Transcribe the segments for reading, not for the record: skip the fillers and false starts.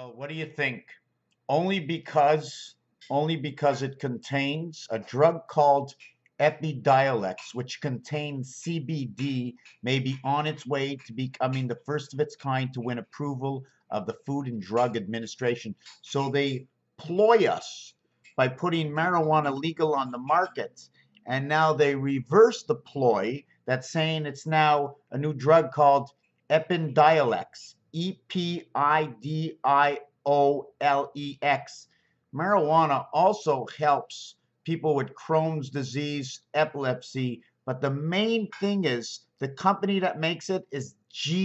Well, what do you think? Only because only because it contains a drug called Epidiolex, which contains CBD, may be on its way to becoming the first of its kind to win approval of the Food and Drug Administration. So they ploy us by putting marijuana legal on the market, and now they reverse the ploy that's saying it's now a new drug called Epidiolex, Epidiolex. Marijuana also helps people with Crohn's disease, epilepsy, but the main thing is the company that makes it is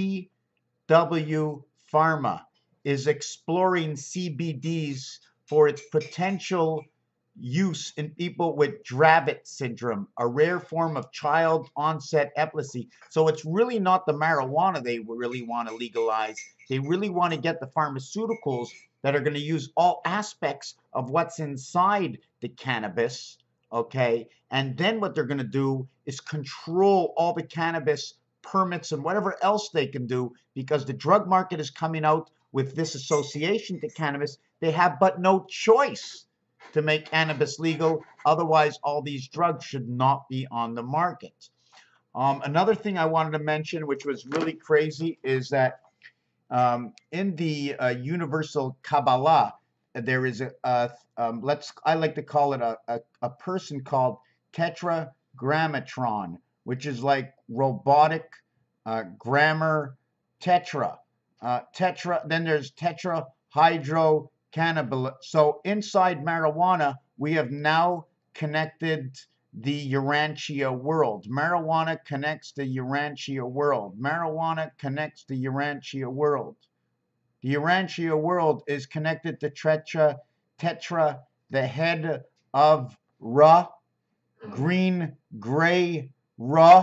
GW Pharma, is exploring CBDs for its potential use in people with Dravet syndrome, a rare form of child onset epilepsy. So it's really not the marijuana they really want to legalize. They really want to get the pharmaceuticals that are going to use all aspects of what's inside the cannabis. Okay. And then what they're going to do is control all the cannabis permits and whatever else they can do, because the drug market is coming out with this association to cannabis. They have but no choice to make cannabis legal. Otherwise, all these drugs should not be on the market. Another thing I wanted to mention, which was really crazy, is that in the Universal Kabbalah, there is I like to call it a person called Tetragrammatron, which is like robotic grammar tetra. Then there's tetrahydrocannabinol. So inside marijuana, we have now connected the Urantia world. Marijuana connects the Urantia world. Marijuana connects the Urantia world. The Urantia world is connected to Tetra, the head of Ra, green, gray, Ra,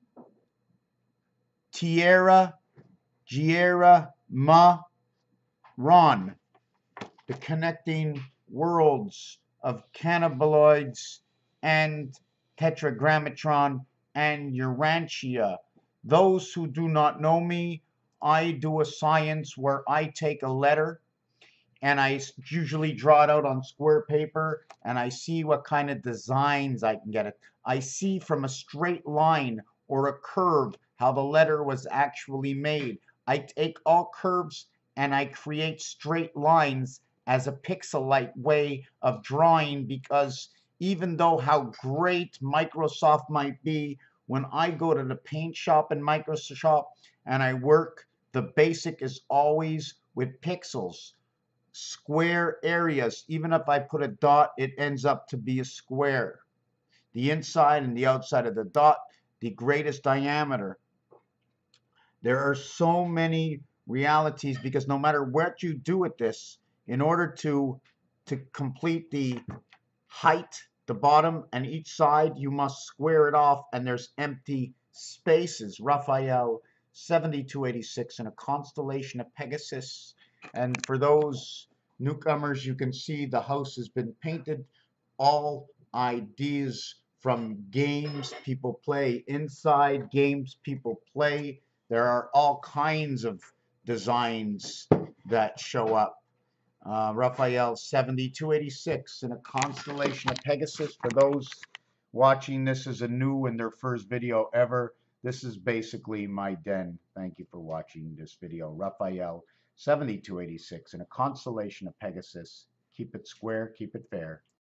Tierra, Giera, Ma, Ron, the connecting worlds of cannabinoids and tetragrammatron and urantia. Those who do not know me, I do a science where I take a letter and I usually draw it out on square paper and I see what kind of designs I can get it. I see from a straight line or a curve how the letter was actually made. I take all curves and I create straight lines as a pixelite way of drawing, because even though how great Microsoft might be, when I go to the paint shop in Microsoft and I work, the basic is always with pixels, square areas. Even if I put a dot, it ends up to be a square. The inside and the outside of the dot, the greatest diameter. There are so many realities, because no matter what you do with this, in order to complete the height, the bottom and each side, you must square it off, and there's empty spaces. Raphael 7286 in a constellation of Pegasus. And for those newcomers, you can see the house has been painted. All ideas from games people play inside, games people play. There are all kinds of designs that show up. Raphael 7286 in a constellation of Pegasus. For those watching this as a new and their first video ever, this is basically my den. Thank you for watching this video. Raphael 7286 in a constellation of Pegasus. Keep it square, keep it fair.